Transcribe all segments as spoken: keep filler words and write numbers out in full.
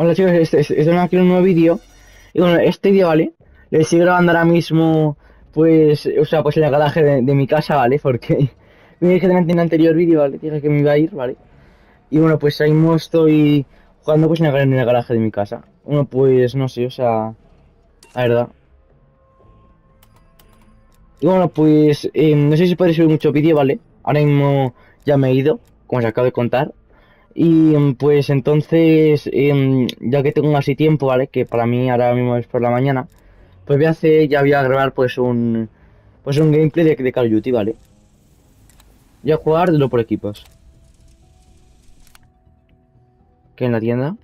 Hola chicos, este, este, este aquí un nuevo vídeo. Y bueno, este vídeo, ¿vale? Le estoy grabando ahora mismo, pues, o sea, pues en el garaje de, de mi casa, ¿vale? Porque me dije en el anterior vídeo, ¿vale? Dije que me iba a ir, ¿vale? Y bueno, pues ahí mismo estoy jugando pues en el, en el garaje de mi casa. Bueno, pues no sé, o sea, la verdad. Y bueno, pues eh, no sé si podré subir mucho vídeo, ¿vale? Ahora mismo ya me he ido, como os acabo de contar. Y mm, pues entonces, em, ya que tengo así tiempo, ¿vale? Que para mí ahora mismo es por la mañana, pues voy a hacer, ya voy a grabar pues un, pues un gameplay de, de Call of Duty, ¿vale? Voy a jugarlo por equipos. Que en la tienda.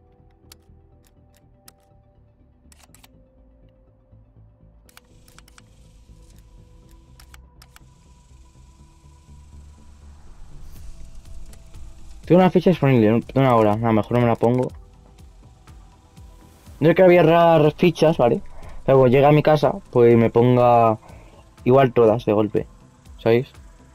Tengo una ficha disponible, no tengo una hora, a lo mejor no me la pongo. No es que había raras fichas, ¿vale? Pero cuando llegue a mi casa, pues me ponga igual todas de golpe, ¿sabéis?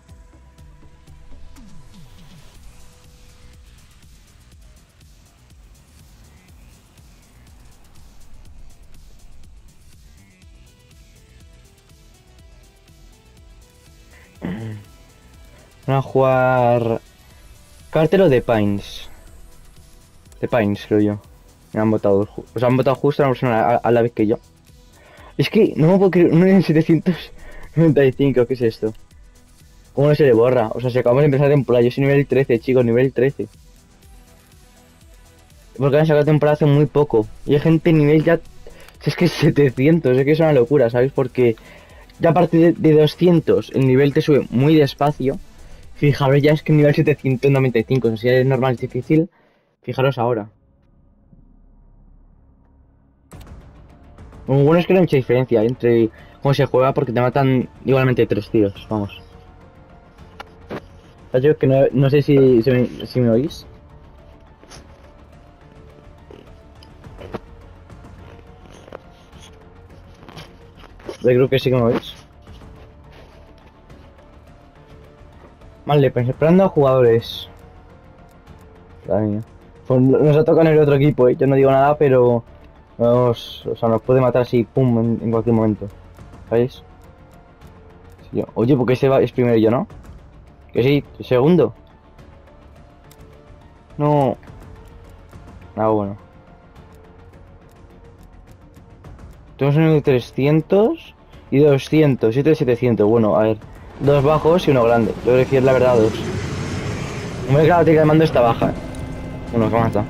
Van a jugar Cartel de Pines. De Pines, creo yo. Me han votado, o sea, han votado justo a una persona a, a la vez que yo. Es que no me puedo creer, uno en setecientos noventa y cinco, ¿qué es esto? ¿Cómo no se le borra? O sea, si acabamos de empezar la temporada, yo soy nivel trece, chicos, nivel trece. Porque han sacado temporada hace muy poco. Y hay gente nivel ya... Es que es setecientos, es que es una locura, ¿sabéis? Porque ya a partir de, de doscientos el nivel te sube muy despacio. Fijaros, ya es que el nivel setecientos noventa y cinco, o sea, si es normal, es difícil. Fijaros ahora. Lo bueno es que no hay mucha diferencia entre cómo se juega porque te matan igualmente tres tiros, vamos. Yo que no, no sé si, si, me, si me oís. Yo creo que sí que me oís. Vale, pues esperando a jugadores. Madre mía. Pues nos ha tocado en el otro equipo, ¿eh? Yo no digo nada, pero... Nos, o sea, nos puede matar así, pum, en, en cualquier momento. ¿Sabéis? Sí, yo- oye, porque ese va, es primero yo, ¿no? Que sí, segundo. No. Ah, bueno. Tenemos uno de trescientos y doscientos, siete de setecientos. Bueno, a ver. Dos bajos y uno grande. Yo creo que es la verdad dos. No me claro que el mando está baja. ¿Eh? Bueno, ¿cómo está?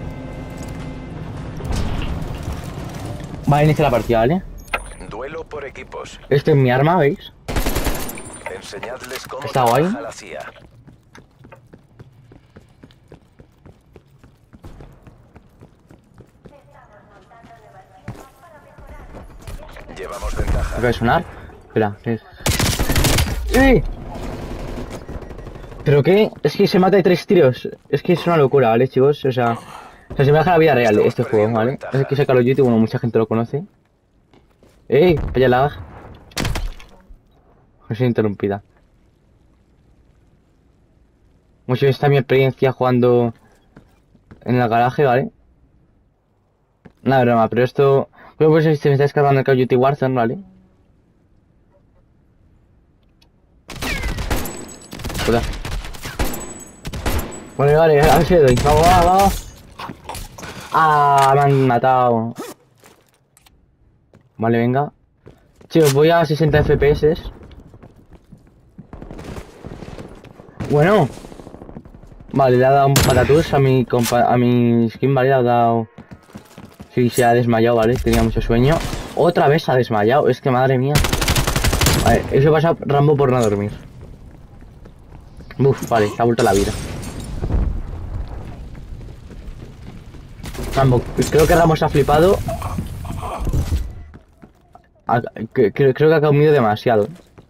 Vale, inicia la partida, ¿vale? Duelo por equipos. Este es mi arma, ¿veis? Enseñadles cómo Está guay. trabaja la C I A. Llevamos ventaja. ¿Acaba de sonar? Espera, ¿qué es? ¡Eh! ¿Pero qué? Es que se mata de tres tiros. Es que es una locura, ¿vale, chicos? O sea, o sea se me deja la vida real Estamos este juego, perdiendo ¿vale? ventaja. Es que es Call of Duty, bueno, mucha gente lo conoce. ¡Eh! Vaya lag. No soy interrumpida. Mucho está mi experiencia jugando en el garaje, ¿vale? Nada, broma, pero esto... Creo que pues se me está descargando el Call of Duty Warzone, ¿vale? Joder. Vale, vale, a ver si le doy. Vamos, vamos, vamos. Ah, me han matado. Vale, venga. Chicos, voy a sesenta F P S. Bueno. Vale, le ha dado un patatús a mi compa a mi skin, vale, le ha dado... Sí, se ha desmayado, vale, tenía mucho sueño. Otra vez se ha desmayado, es que madre mía. Vale, eso pasa Rambo por no dormir. Uf, vale, se ha vuelto la vida. Rambo, creo que Rambo se ha flipado. Ha- que- que- creo que ha comido demasiado.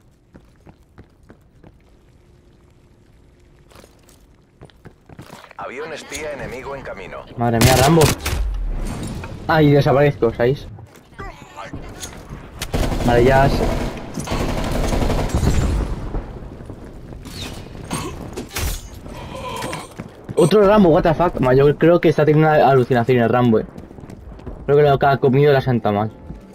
Avión espía enemigo en camino. Madre mía, Rambo. Ay, desaparezco, ¿sabéis? Vale, ya... se- Otro Rambo, what the fuck. Ma, yo creo que está teniendo una alucinación el Rambo, eh. Creo que lo que ha comido la Santa mal.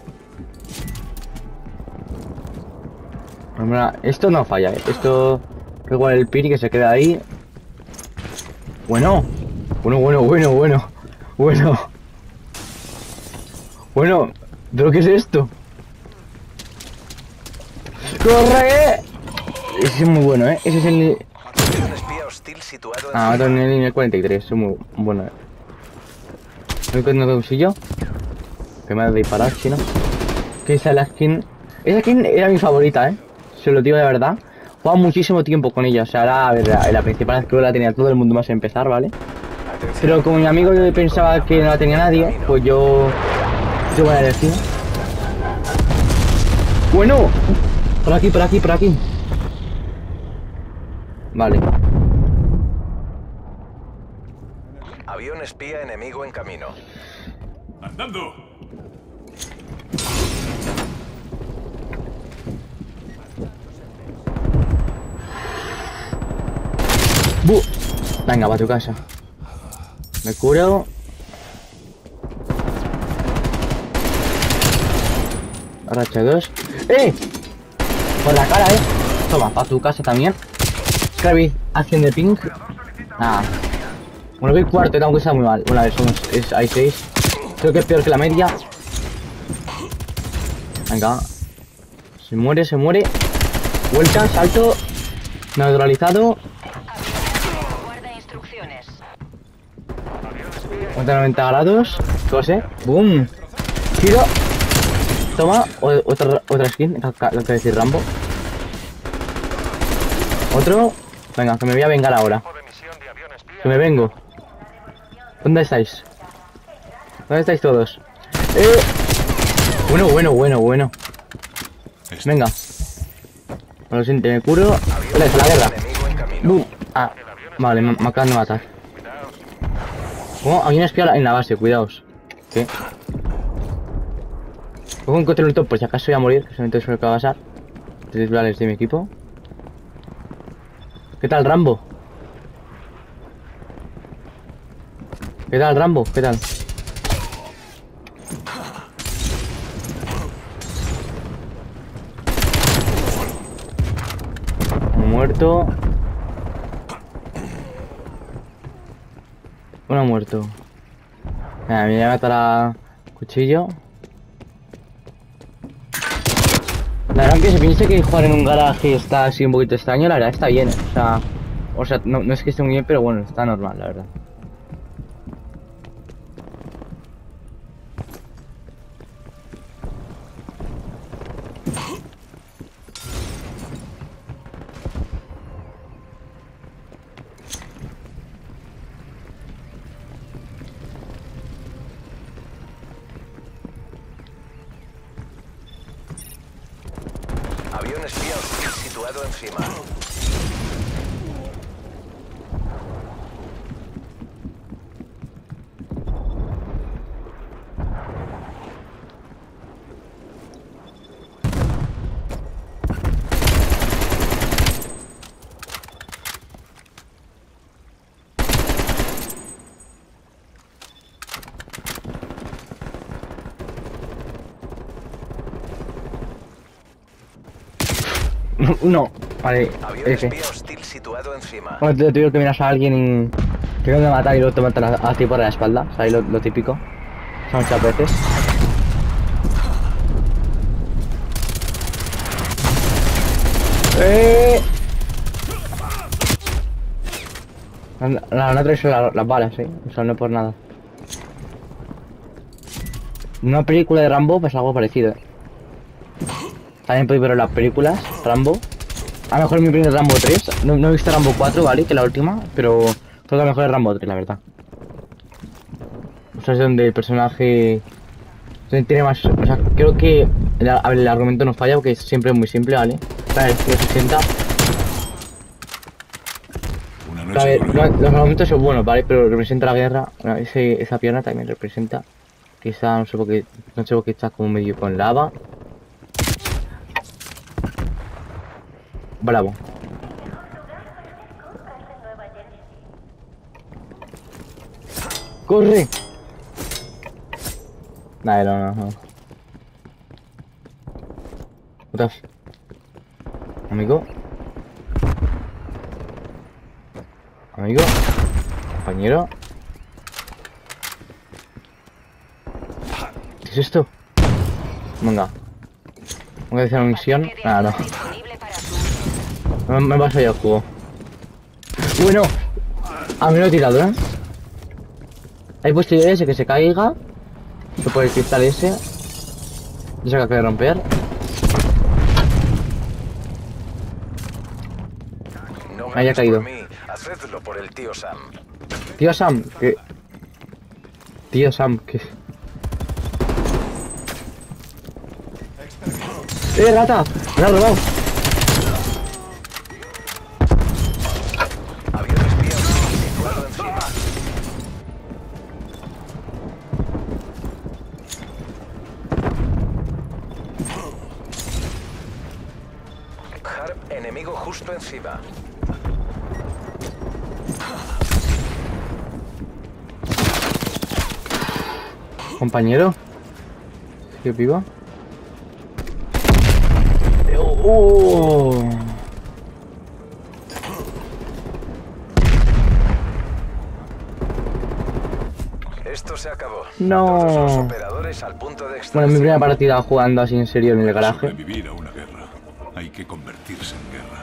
Esto no falla, ¿eh? Esto... Igual el Piri que se queda ahí. Bueno. Bueno, bueno, bueno, bueno. Bueno. Bueno. ¿Pero qué es esto? ¡Corre! Ese es muy bueno, ¿eh? Ese es el... Un espía hostil situado en Ah, otro en zona. el nivel cuarenta y tres. Es muy bueno, ¿eh? ¿No encuentro un sillo? Que me ha de disparar, chino. Que esa es la skin... Esa skin era mi favorita, ¿eh? Se lo digo de verdad. Jugaba muchísimo tiempo con ella. O sea, la, la, la principal creo que la tenía todo el mundo más a empezar, ¿vale? Atención. Pero como mi amigo yo pensaba que no la tenía nadie, pues yo... Yo voy a elegir. Bueno. Por aquí, por aquí, por aquí. Vale. Avión espía enemigo en camino. ¡Andando! Bu. Venga, va a tu casa. Me curo. Racha dos. ¡Eh! Por la cara, eh. Toma, para tu casa también. Scrappy, acción de ping. Ah. Bueno, que el cuarto, aunque está muy mal. Una vez somos. Es, hay seis. Creo que es peor que la media. Venga. Se muere, se muere. Vuelta, salto. Neutralizado. Guarda instrucciones. ciento noventa grados. Cose. Boom. Giro. Toma. O, otra, otra skin. Lo que decir Rambo. Otro. Venga, que me voy a vengar ahora. Que me vengo. ¿Dónde estáis? ¿Dónde estáis todos? Eh. Bueno, bueno, bueno, bueno. Venga. Lo siento, me curo. Hola, es la guerra. Enemigo en camino. Boom. Ah, vale, me, me acaban de matar. ¿Cómo? Hay una espía en la base, cuidaos. ¿Qué? Cojo un control top por si acaso voy a morir, que solamente eso es lo que va a pasar. Titulares de mi equipo. ¿Qué tal, Rambo? ¿Qué tal, Rambo? ¿Qué tal? Muerto. Uno muerto. Mira, me voy a matar a cuchillo. La verdad que se piensa que jugar en un garaje está así un poquito extraño, la verdad está bien, o sea, o sea, no, no es que esté muy bien, pero bueno, está normal, la verdad. Avión espía hostil situado encima. No, vale, Avión F. espía hostil situado encima. Bueno, te digo que miras a alguien y te van a matar y luego te matan a, a ti por la espalda, o sea, ahí lo, lo típico. Son muchas veces. ¡Eh! La, la, no traes la, las balas, eh. O sea, no por nada. Una película de Rambo pues algo parecido, eh. También podéis ver las películas, Rambo. A lo mejor mi primer Rambo tres. No, no he visto Rambo cuatro, ¿vale? Que la última, pero creo que a lo mejor es Rambo tres, la verdad. O sea, es donde el personaje tiene más... O sea, creo que el, el argumento no falla porque siempre es muy simple, ¿vale? Trae el sesenta. Una A noche ver, dormida. lo- los argumentos son buenos, ¿vale? Pero representa la guerra. Bueno, ese, esa pierna también representa. Quizá no sé por qué, no sé por qué está como medio con lava. Bravo. ¡Corre! Nah, no, no, no. Otra. Amigo. Amigo. Compañero. ¿Qué es esto? Venga. Voy a hacer una misión. Ah, no. Me, me paso ya el cubo. Bueno. A mí lo he tirado, ¿eh? Hay posibilidades de que se caiga. Se puede el cristal ese. Y se acaba de romper. No Ah, ya ha ganéis caído. por mí, hacedlo por el tío Sam. Tío Sam, que... Tío Sam, que... ¡Eh, rata! ¡Me la ha robado! Avión espía situado encima. Harp enemigo justo encima. Compañero. ¿Sigue vivo? ¡Oh! Esto se acabó. No. Todos los operadores al punto de Bueno, extracción. mi primera partida jugando así en serio en el garaje. Sobrevivir a una guerra. Hay que convertirse en guerra.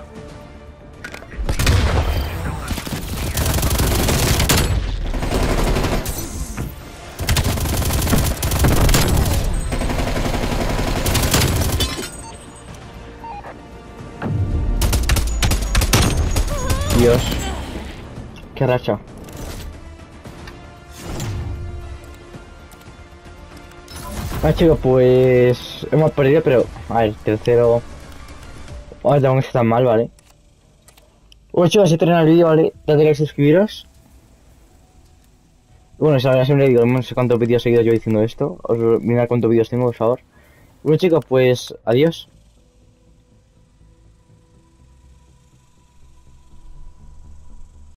Dios. Qué racha. Ah, chicos, pues hemos perdido, pero a ver, tercero. Ahora tengo que estar mal, ¿vale? Bueno, chicos, si termina el vídeo, ¿vale? Dadle like, suscribiros. Bueno, si ahora siempre digo, no sé cuántos vídeos seguidos yo diciendo esto. Os mirad cuántos vídeos tengo, por favor. Bueno, chicos, pues adiós.